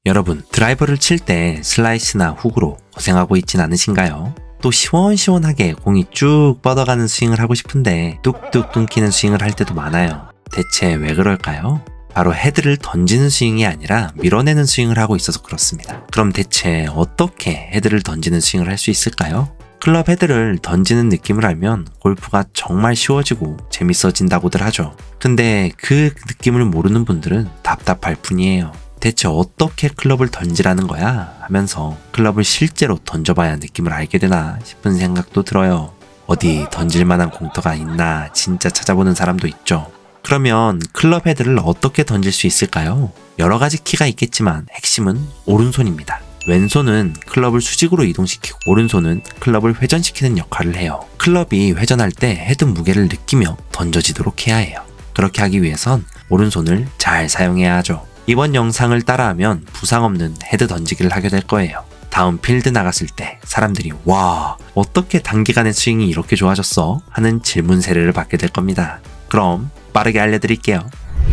여러분, 드라이버를 칠 때 슬라이스나 훅으로 고생하고 있진 않으신가요? 또 시원시원하게 공이 쭉 뻗어가는 스윙을 하고 싶은데 뚝뚝 끊기는 스윙을 할 때도 많아요. 대체 왜 그럴까요? 바로 헤드를 던지는 스윙이 아니라 밀어내는 스윙을 하고 있어서 그렇습니다. 그럼 대체 어떻게 헤드를 던지는 스윙을 할 수 있을까요? 클럽 헤드를 던지는 느낌을 알면 골프가 정말 쉬워지고 재밌어진다고들 하죠. 근데 그 느낌을 모르는 분들은 답답할 뿐이에요. 대체 어떻게 클럽을 던지라는 거야? 하면서 클럽을 실제로 던져봐야 느낌을 알게 되나 싶은 생각도 들어요. 어디 던질 만한 공터가 있나 진짜 찾아보는 사람도 있죠. 그러면 클럽 헤드를 어떻게 던질 수 있을까요? 여러 가지 키가 있겠지만 핵심은 오른손입니다. 왼손은 클럽을 수직으로 이동시키고 오른손은 클럽을 회전시키는 역할을 해요. 클럽이 회전할 때 헤드 무게를 느끼며 던져지도록 해야 해요. 그렇게 하기 위해선 오른손을 잘 사용해야 하죠. 이번 영상을 따라하면 부상 없는 헤드 던지기를 하게 될 거예요. 다음 필드 나갔을 때 사람들이 와, 어떻게 단기간에 스윙이 이렇게 좋아졌어? 하는 질문 세례를 받게 될 겁니다. 그럼 빠르게 알려드릴게요.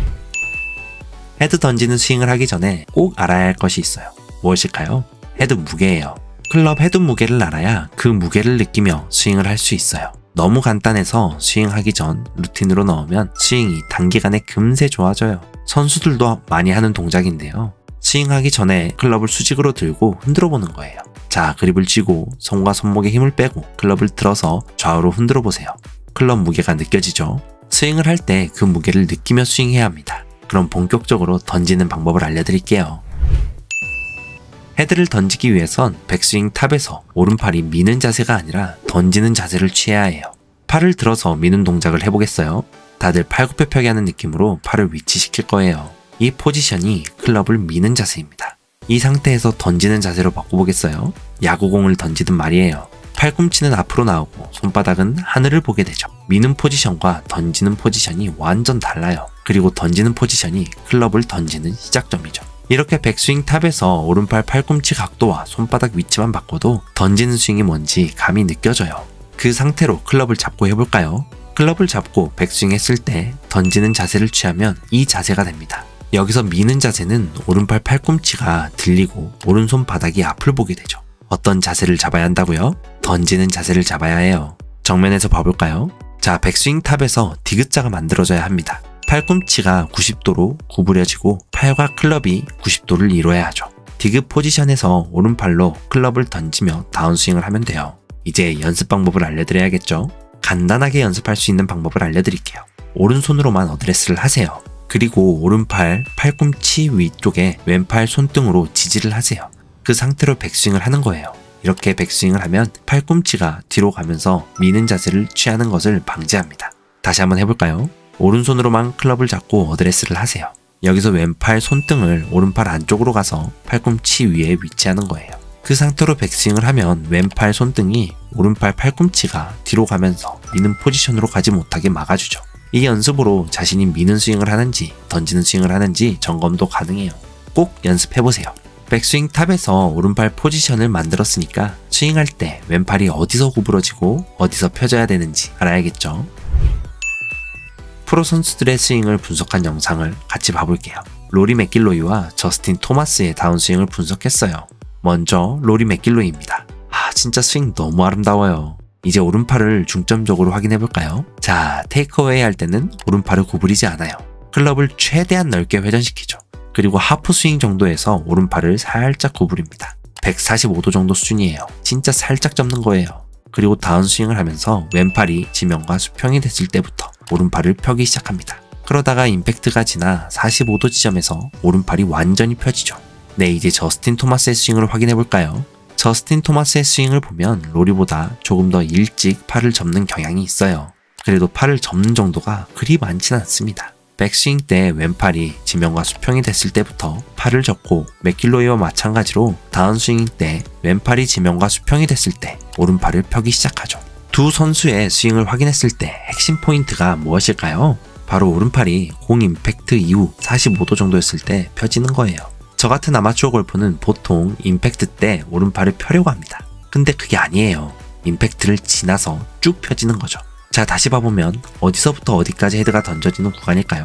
헤드 던지는 스윙을 하기 전에 꼭 알아야 할 것이 있어요. 무엇일까요? 헤드 무게예요. 클럽 헤드 무게를 알아야 그 무게를 느끼며 스윙을 할 수 있어요. 너무 간단해서 스윙하기 전 루틴으로 넣으면 스윙이 단기간에 금세 좋아져요. 선수들도 많이 하는 동작인데요. 스윙하기 전에 클럽을 수직으로 들고 흔들어 보는 거예요. 자, 그립을 쥐고 손과 손목에 힘을 빼고 클럽을 들어서 좌우로 흔들어 보세요. 클럽 무게가 느껴지죠? 스윙을 할 때 그 무게를 느끼며 스윙해야 합니다. 그럼 본격적으로 던지는 방법을 알려드릴게요. 헤드를 던지기 위해선 백스윙 탑에서 오른팔이 미는 자세가 아니라 던지는 자세를 취해야 해요. 팔을 들어서 미는 동작을 해보겠어요? 다들 팔굽혀펴기 하는 느낌으로 팔을 위치시킬 거예요. 이 포지션이 클럽을 미는 자세입니다. 이 상태에서 던지는 자세로 바꿔보겠어요? 야구공을 던지든 말이에요. 팔꿈치는 앞으로 나오고 손바닥은 하늘을 보게 되죠. 미는 포지션과 던지는 포지션이 완전 달라요. 그리고 던지는 포지션이 클럽을 던지는 시작점이죠. 이렇게 백스윙 탑에서 오른팔 팔꿈치 각도와 손바닥 위치만 바꿔도 던지는 스윙이 뭔지 감이 느껴져요. 그 상태로 클럽을 잡고 해볼까요? 클럽을 잡고 백스윙 했을 때 던지는 자세를 취하면 이 자세가 됩니다. 여기서 미는 자세는 오른팔 팔꿈치가 들리고 오른손 바닥이 앞을 보게 되죠. 어떤 자세를 잡아야 한다고요? 던지는 자세를 잡아야 해요. 정면에서 봐볼까요? 자, 백스윙 탑에서 디귿자가 만들어져야 합니다. 팔꿈치가 90도로 구부려지고 팔과 클럽이 90도를 이뤄야 하죠. 디귿 포지션에서 오른팔로 클럽을 던지며 다운스윙을 하면 돼요. 이제 연습 방법을 알려드려야겠죠? 간단하게 연습할 수 있는 방법을 알려드릴게요. 오른손으로만 어드레스를 하세요. 그리고 오른팔 팔꿈치 위쪽에 왼팔 손등으로 지지를 하세요. 그 상태로 백스윙을 하는 거예요. 이렇게 백스윙을 하면 팔꿈치가 뒤로 가면서 미는 자세를 취하는 것을 방지합니다. 다시 한번 해볼까요? 오른손으로만 클럽을 잡고 어드레스를 하세요. 여기서 왼팔 손등을 오른팔 안쪽으로 가서 팔꿈치 위에 위치하는 거예요. 그 상태로 백스윙을 하면 왼팔 손등이 오른팔 팔꿈치가 뒤로 가면서 미는 포지션으로 가지 못하게 막아주죠. 이 연습으로 자신이 미는 스윙을 하는지 던지는 스윙을 하는지 점검도 가능해요. 꼭 연습해보세요. 백스윙 탑에서 오른팔 포지션을 만들었으니까 스윙할 때 왼팔이 어디서 구부러지고 어디서 펴져야 되는지 알아야겠죠. 프로 선수들의 스윙을 분석한 영상을 같이 봐볼게요. 로리 맥길로이와 저스틴 토마스의 다운스윙을 분석했어요. 먼저 로리 맥길로이입니다. 진짜 스윙 너무 아름다워요. 이제 오른팔을 중점적으로 확인해볼까요? 자, 테이크어웨이 할 때는 오른팔을 구부리지 않아요. 클럽을 최대한 넓게 회전시키죠. 그리고 하프 스윙 정도에서 오른팔을 살짝 구부립니다. 145도 정도 수준이에요. 진짜 살짝 접는 거예요. 그리고 다운스윙을 하면서 왼팔이 지면과 수평이 됐을 때부터 오른팔을 펴기 시작합니다. 그러다가 임팩트가 지나 45도 지점에서 오른팔이 완전히 펴지죠. 네, 이제 저스틴 토마스의 스윙을 확인해볼까요? 저스틴 토마스의 스윙을 보면 로리보다 조금 더 일찍 팔을 접는 경향이 있어요. 그래도 팔을 접는 정도가 그리 많지는 않습니다. 백스윙 때 왼팔이 지면과 수평이 됐을 때부터 팔을 접고 맥길로이와 마찬가지로 다운스윙 때 왼팔이 지면과 수평이 됐을 때 오른팔을 펴기 시작하죠. 두 선수의 스윙을 확인했을 때 핵심 포인트가 무엇일까요? 바로 오른팔이 공 임팩트 이후 45도 정도였을 때 펴지는 거예요. 저 같은 아마추어 골프는 보통 임팩트 때 오른팔을 펴려고 합니다. 근데 그게 아니에요. 임팩트를 지나서 쭉 펴지는 거죠. 자, 다시 봐보면 어디서부터 어디까지 헤드가 던져지는 구간일까요?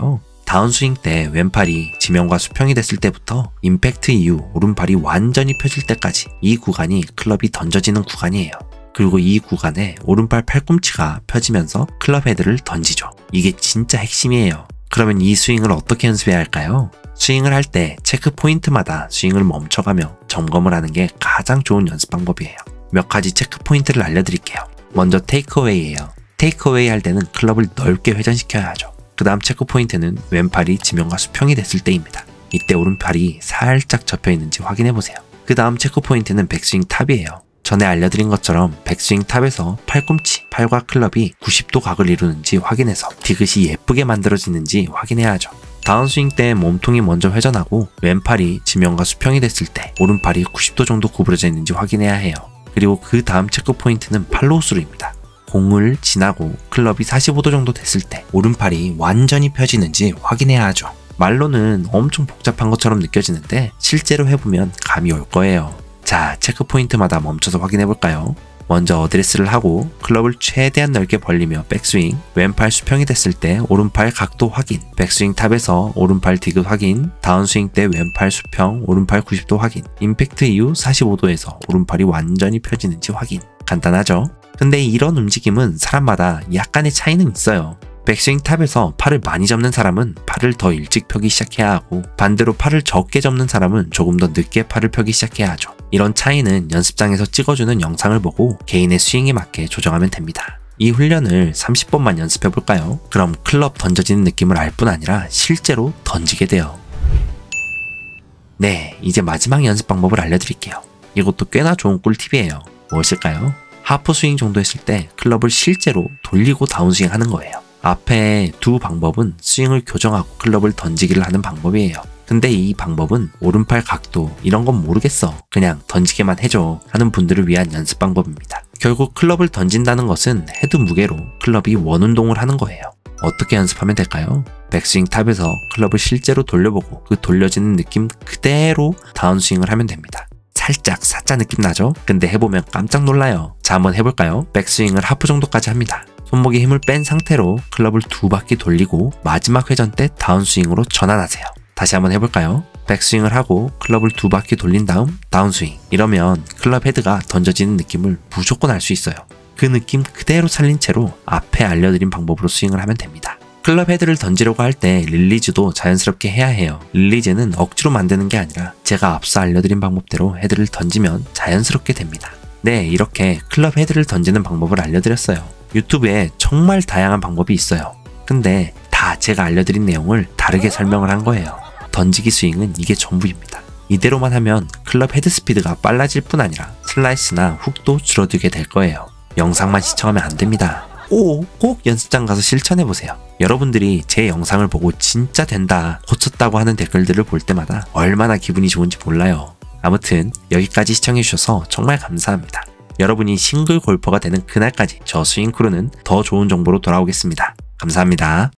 다운스윙 때 왼팔이 지면과 수평이 됐을 때부터 임팩트 이후 오른팔이 완전히 펴질 때까지 이 구간이 클럽이 던져지는 구간이에요. 그리고 이 구간에 오른팔 팔꿈치가 펴지면서 클럽 헤드를 던지죠. 이게 진짜 핵심이에요. 그러면 이 스윙을 어떻게 연습해야 할까요? 스윙을 할 때 체크 포인트마다 스윙을 멈춰가며 점검을 하는 게 가장 좋은 연습 방법이에요. 몇 가지 체크 포인트를 알려드릴게요. 먼저 테이크어웨이예요. 테이크어웨이 할 때는 클럽을 넓게 회전시켜야 하죠. 그 다음 체크 포인트는 왼팔이 지면과 수평이 됐을 때입니다. 이때 오른팔이 살짝 접혀 있는지 확인해 보세요. 그 다음 체크 포인트는 백스윙 탑이에요. 전에 알려드린 것처럼 백스윙 탑에서 팔꿈치, 팔과 클럽이 90도 각을 이루는지 확인해서 디귿이 예쁘게 만들어지는지 확인해야 하죠. 다운스윙 때 몸통이 먼저 회전하고 왼팔이 지면과 수평이 됐을 때 오른팔이 90도 정도 구부러져 있는지 확인해야 해요. 그리고 그 다음 체크 포인트는 팔로우스루입니다. 공을 지나고 클럽이 45도 정도 됐을 때 오른팔이 완전히 펴지는지 확인해야 하죠. 말로는 엄청 복잡한 것처럼 느껴지는데 실제로 해보면 감이 올 거예요. 자, 체크 포인트마다 멈춰서 확인해 볼까요? 먼저 어드레스를 하고 클럽을 최대한 넓게 벌리며 백스윙, 왼팔 수평이 됐을 때 오른팔 각도 확인, 백스윙 탑에서 오른팔 디귿 확인, 다운스윙 때 왼팔 수평, 오른팔 90도 확인, 임팩트 이후 45도에서 오른팔이 완전히 펴지는지 확인. 간단하죠? 근데 이런 움직임은 사람마다 약간의 차이는 있어요. 백스윙 탑에서 팔을 많이 접는 사람은 팔을 더 일찍 펴기 시작해야 하고 반대로 팔을 적게 접는 사람은 조금 더 늦게 팔을 펴기 시작해야 하죠. 이런 차이는 연습장에서 찍어주는 영상을 보고 개인의 스윙에 맞게 조정하면 됩니다. 이 훈련을 30번만 연습해 볼까요? 그럼 클럽 던져지는 느낌을 알 뿐 아니라 실제로 던지게 돼요. 네, 이제 마지막 연습 방법을 알려드릴게요. 이것도 꽤나 좋은 꿀팁이에요. 무엇일까요? 하프 스윙 정도 했을 때 클럽을 실제로 돌리고 다운스윙 하는 거예요. 앞에 두 방법은 스윙을 교정하고 클럽을 던지기를 하는 방법이에요. 근데 이 방법은 오른팔 각도 이런 건 모르겠어, 그냥 던지게만 해줘 하는 분들을 위한 연습 방법입니다. 결국 클럽을 던진다는 것은 헤드 무게로 클럽이 원운동을 하는 거예요. 어떻게 연습하면 될까요? 백스윙 탑에서 클럽을 실제로 돌려보고 그 돌려지는 느낌 그대로 다운스윙을 하면 됩니다. 살짝 사짜 느낌 나죠? 근데 해보면 깜짝 놀라요. 자, 한번 해볼까요? 백스윙을 하프 정도까지 합니다. 손목에 힘을 뺀 상태로 클럽을 두 바퀴 돌리고 마지막 회전 때 다운스윙으로 전환하세요. 다시 한번 해볼까요? 백스윙을 하고 클럽을 두 바퀴 돌린 다음 다운스윙. 이러면 클럽 헤드가 던져지는 느낌을 무조건 알 수 있어요. 그 느낌 그대로 살린 채로 앞에 알려드린 방법으로 스윙을 하면 됩니다. 클럽 헤드를 던지려고 할 때 릴리즈도 자연스럽게 해야 해요. 릴리즈는 억지로 만드는 게 아니라 제가 앞서 알려드린 방법대로 헤드를 던지면 자연스럽게 됩니다. 네, 이렇게 클럽 헤드를 던지는 방법을 알려드렸어요. 유튜브에 정말 다양한 방법이 있어요. 근데 다 제가 알려드린 내용을 다르게 설명을 한 거예요. 던지기 스윙은 이게 전부입니다. 이대로만 하면 클럽 헤드 스피드가 빨라질 뿐 아니라 슬라이스나 훅도 줄어들게 될 거예요. 영상만 시청하면 안 됩니다. 꼭 연습장 가서 실천해보세요. 여러분들이 제 영상을 보고 진짜 된다, 고쳤다고 하는 댓글들을 볼 때마다 얼마나 기분이 좋은지 몰라요. 아무튼 여기까지 시청해주셔서 정말 감사합니다. 여러분이 싱글 골퍼가 되는 그날까지 저 스윙크루는 더 좋은 정보로 돌아오겠습니다. 감사합니다.